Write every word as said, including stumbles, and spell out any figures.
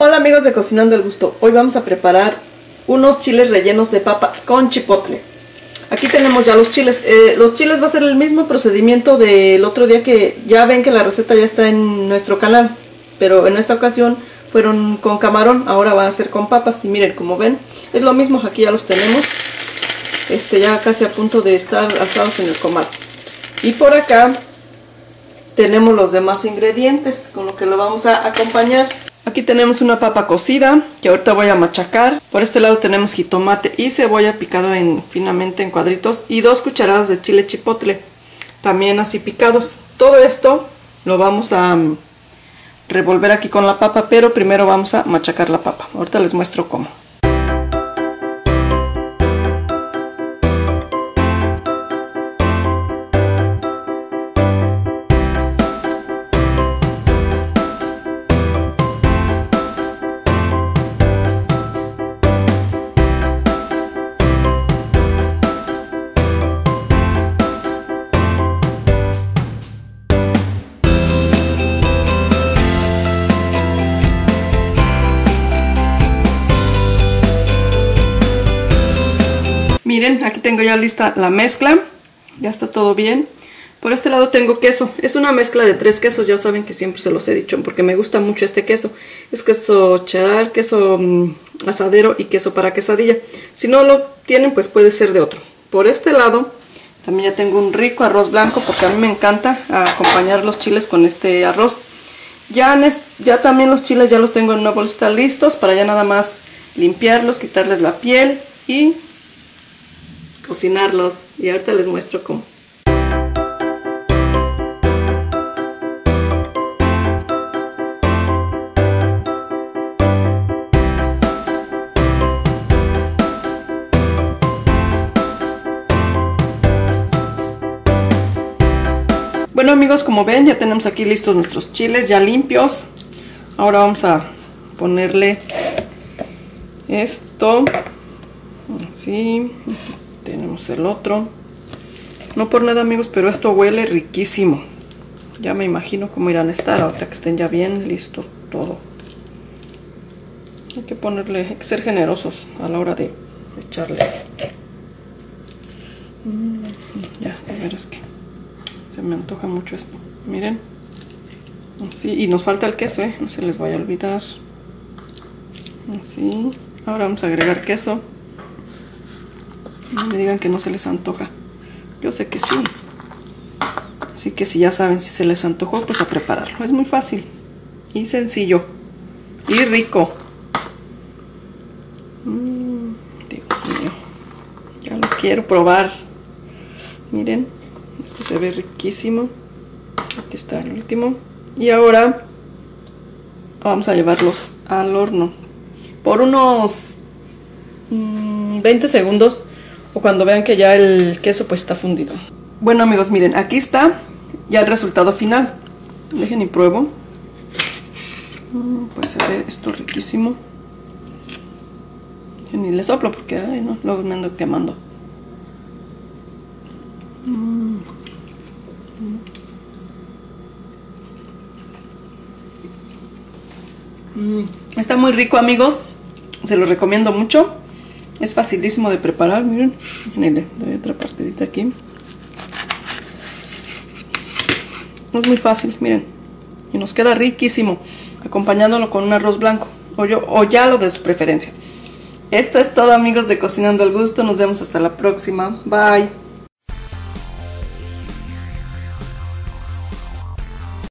Hola amigos de Cocinando al Gusto, hoy vamos a preparar unos chiles rellenos de papa con chipotle. Aquí tenemos ya los chiles, eh, los chiles va a ser el mismo procedimiento del otro día, que ya ven que la receta ya está en nuestro canal, pero en esta ocasión fueron con camarón, ahora va a ser con papas y miren, como ven, es lo mismo, aquí ya los tenemos, este, ya casi a punto de estar asados en el comal. Y por acá tenemos los demás ingredientes con lo que lo vamos a acompañar. Aquí tenemos una papa cocida que ahorita voy a machacar. Por este lado tenemos jitomate y cebolla picado en, finamente en cuadritos, y dos cucharadas de chile chipotle también así picados. Todo esto lo vamos a um, revolver aquí con la papa, pero primero vamos a machacar la papa. Ahorita les muestro cómo. Miren, aquí tengo ya lista la mezcla, ya está todo bien. Por este lado tengo queso, es una mezcla de tres quesos, ya saben que siempre se los he dicho porque me gusta mucho este queso. Es queso cheddar, queso mmm, asadero y queso para quesadilla. Si no lo tienen, pues puede ser de otro. Por este lado también ya tengo un rico arroz blanco, porque a mí me encanta acompañar los chiles con este arroz. Ya, en este, ya también los chiles ya los tengo en una bolsita listos para ya nada más limpiarlos, quitarles la piel y cocinarlos, y ahorita les muestro cómo. Bueno amigos, como ven ya tenemos aquí listos nuestros chiles ya limpios. Ahora vamos a ponerle esto así. Tenemos el otro. No por nada amigos, pero esto huele riquísimo. Ya me imagino cómo irán a estar ahorita que estén ya bien listo todo. Hay que ponerle, hay que ser generosos a la hora de echarle. Ya, de veras que se me antoja mucho esto. Miren. Así, y nos falta el queso, ¿eh? No se les vaya a olvidar. Así. Ahora vamos a agregar queso. No me digan que no se les antoja. Yo sé que sí. Así que si ya saben, si se les antojó, pues a prepararlo. Es muy fácil y sencillo y rico. Mm, Dios mío, ya lo quiero probar. Miren, esto se ve riquísimo. Aquí está el último. Y ahora vamos a llevarlos al horno por unos mmm, veinte segundos, o cuando vean que ya el queso pues está fundido. Bueno amigos, miren, aquí está ya el resultado final. Dejen y pruebo. Pues se ve esto riquísimo. Yo ni le soplo porque ay, no, luego me ando quemando. Mm. Mm. Está muy rico amigos, se los recomiendo mucho. Es facilísimo de preparar, miren, miren, le doy otra partidita aquí. Es muy fácil, miren, y nos queda riquísimo, acompañándolo con un arroz blanco, o, yo, o ya lo de su preferencia. Esto es todo amigos de Cocinando al Gusto, nos vemos hasta la próxima, bye.